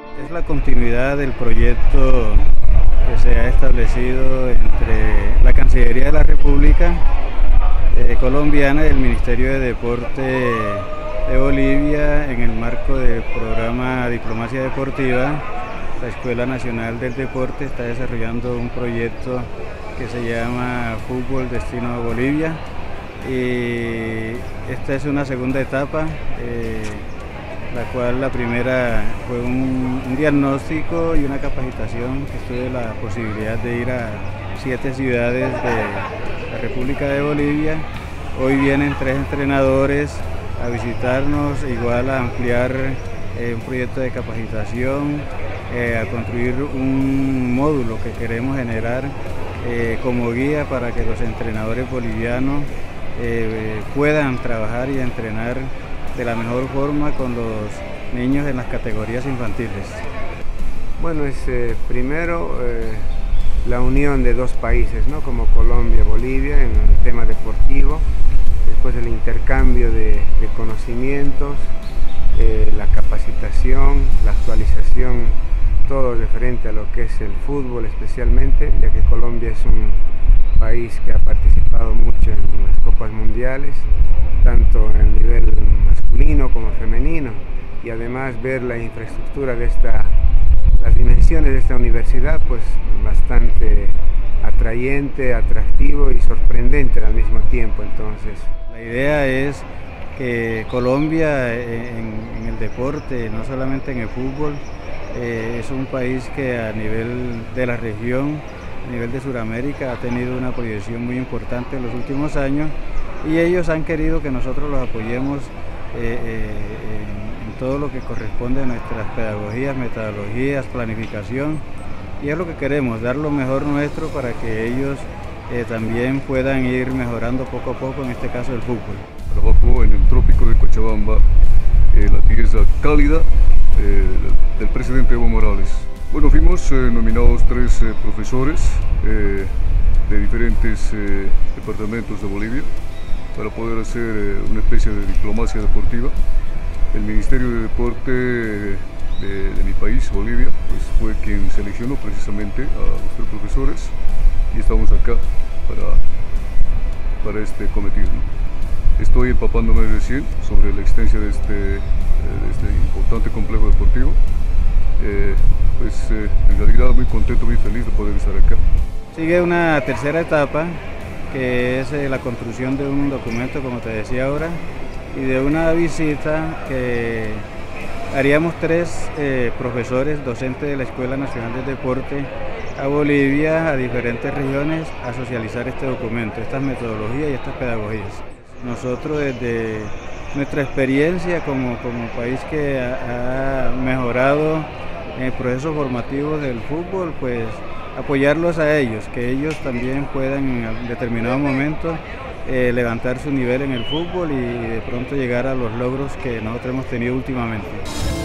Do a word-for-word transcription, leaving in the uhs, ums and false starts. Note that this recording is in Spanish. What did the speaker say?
Es la continuidad del proyecto que se ha establecido entre la Cancillería de la República eh, colombiana y el Ministerio de Deporte de Bolivia en el marco del programa Diplomacia Deportiva. La Escuela Nacional del Deporte está desarrollando un proyecto que se llama Fútbol Destino a Bolivia, y esta es una segunda etapa, eh, la cual la primera fue un, un diagnóstico y una capacitación que tuve la posibilidad de ir a siete ciudades de la República de Bolivia. Hoy vienen tres entrenadores a visitarnos, igual a ampliar eh, un proyecto de capacitación, eh, a construir un módulo que queremos generar eh, como guía para que los entrenadores bolivianos eh, puedan trabajar y entrenar de la mejor forma con los niños en las categorías infantiles. Bueno, es eh, primero eh, la unión de dos países, ¿no? Como Colombia, Bolivia, en el tema deportivo, después el intercambio de, de conocimientos, eh, la capacitación, la actualización, todo referente a lo que es el fútbol especialmente, ya que Colombia es un país que ha participado mucho en las copas mundiales, tanto en nivel masculino como femenino, y además ver la infraestructura de esta, las dimensiones de esta universidad, pues bastante atrayente, atractivo y sorprendente al mismo tiempo. Entonces, la idea es que Colombia en, en el deporte, no solamente en el fútbol, eh, es un país que a nivel de la región, a nivel de Sudamérica, ha tenido una proyección muy importante en los últimos años, y ellos han querido que nosotros los apoyemos eh, eh, en, en todo lo que corresponde a nuestras pedagogías, metodologías, planificación, y es lo que queremos, dar lo mejor nuestro para que ellos eh, también puedan ir mejorando poco a poco, en este caso el fútbol. Trabajo en el trópico de Cochabamba, eh, la tierra cálida eh, del presidente Evo Morales. Bueno, fuimos eh, nominados tres eh, profesores eh, de diferentes eh, departamentos de Bolivia para poder hacer eh, una especie de diplomacia deportiva. El Ministerio de Deporte de, de mi país, Bolivia, pues fue quien seleccionó precisamente a los tres profesores, y estamos acá para, para este cometido. Estoy empapándome recién sobre la existencia de este, de este importante complejo deportivo. Eh, pues eh, en realidad muy contento, muy feliz de poder estar acá. Sigue una tercera etapa, que es eh, la construcción de un documento, como te decía ahora, y de una visita que haríamos tres eh, profesores docentes de la Escuela Nacional del Deporte a Bolivia, a diferentes regiones, a socializar este documento, estas metodologías y estas pedagogías. Nosotros, desde nuestra experiencia como, como país que ha, ha mejorado en el proceso formativo del fútbol, pues apoyarlos a ellos, que ellos también puedan en determinado momento eh, levantar su nivel en el fútbol y de pronto llegar a los logros que nosotros hemos tenido últimamente.